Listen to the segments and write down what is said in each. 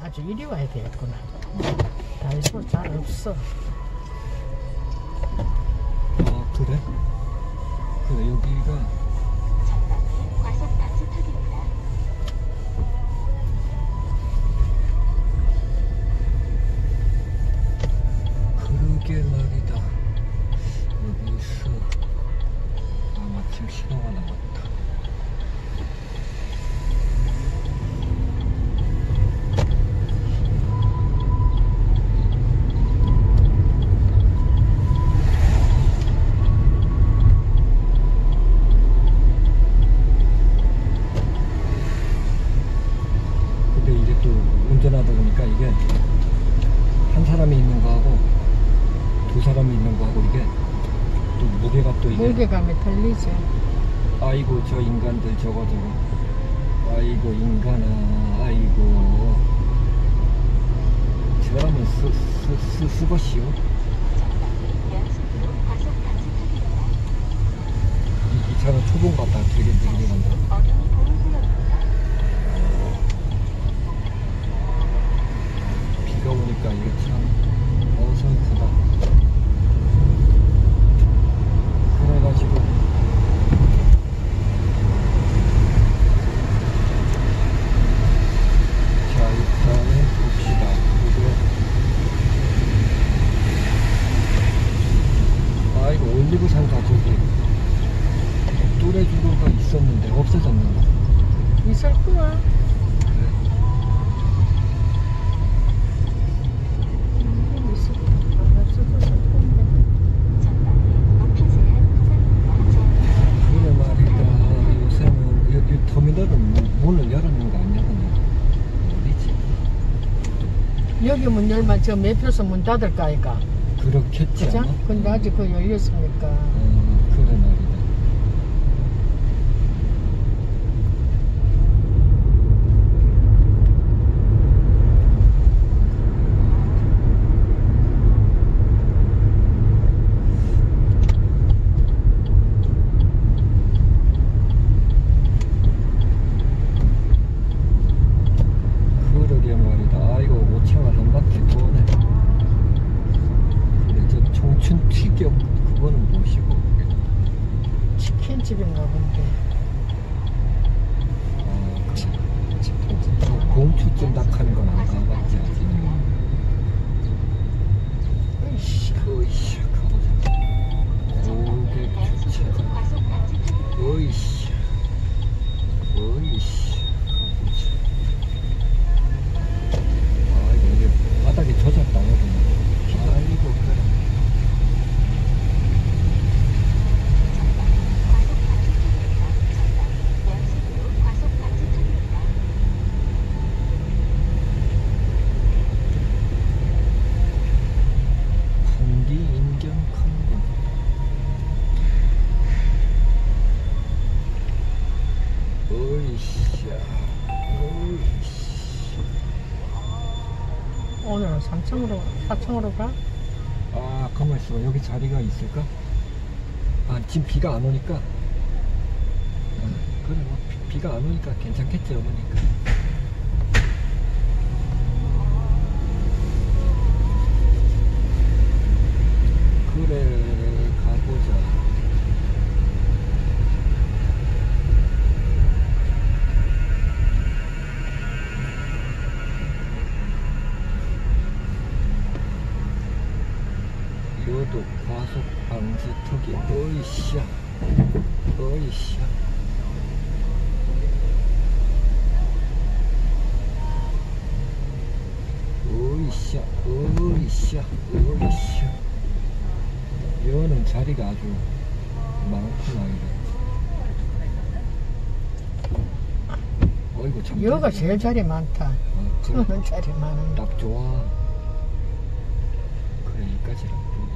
아주 이리 와야 되겠구나. 다이소 잘 없어. 아 그래? 그래 여기가 과속 단속턱입니다. 그러게 말이다. 여기서 마침 신호가 나왔다. 근데 이제 또 운전하다 보니까 이게 한 사람이 있는 거하고 두 사람이 있는 거하고 이게 또 무게가 또 이게 무게감이 틀리지. 아이고 저 인간들 저거 아이고 인간아 아이고 저라면 쓰것이요. 연속으로 과속 단속턱입니다. 이 차는 초본 같다. 되게 간다. 어린이 보호구역입니다. 비가 오니까 이게 참 어설프다. 그래가지고 자 일단은 봅시다. 이거 올리브상가 저기 뚜레쥬르가 있었는데 없어졌는가? 있을 거야. 그래. 있을 거야. 안 없어도 있을 건데. 전방에 높이 제한 구간입니다. 그래 말이다. 요새는 여기 터미널은 문을 열었는가 안 열었는가? 어디지? 여기 문 열면 저 매표소 문 닫을까 아이가. 그렇겠지 그죠? 아마? 근데 아직 그 열렸으니까. 그래 말이다. 그러게 말이다. 아이고 5,000원 한 바퀴 도네. 그래 저 청춘 튀겨 그거는 뭐시고 치킨집인가 본데. 치킨집. 공투 쫀득하는 건 안 가봤지 아직. 으이씨. 으이씨 가보자. 고객 주차. 연속으로 과속 단속턱입니다. 으이씨 가보자. 아 이게 바닥에 젖었다 여기. 비가 아니고 그래. 연속으로 과속 단속턱입니다. 풍기 인경 큰군. 으이씨야 으이씨. 오늘은 3층으로, 4층으로 가? 아 가만 있어. 여기 자리가 있을까? 아 지금 비가 안 오니까 그래 뭐 비가 안 오니까 괜찮겠지 어머니까. 그래 가보자. 요도 과속 방지 턱이 어이씨야 어이씨야. 어이씨야 어이씨야 어이씨야. 여는 자리가 아주 많구나 이래. 어이구 참. 여가 제일 자리 많다. 그래. 저는 자리 많은데. 딱 좋아. 그래 여기까지라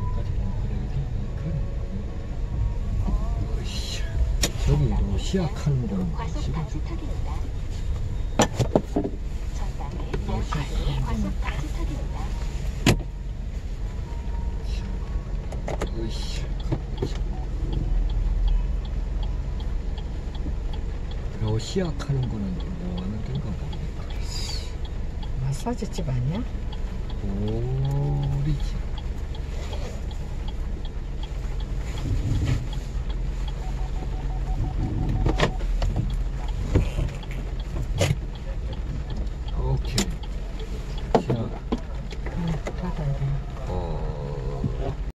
그래 으쌰. 저기로 시약하는 건 과속 지금 단속턱입니다. 전방에 연속으로 과속 단속턱입니다. 으쌰. 러시아 하는 거는 뭐 하는 건가 모르겠다. 마사지집 아니야? 우리 집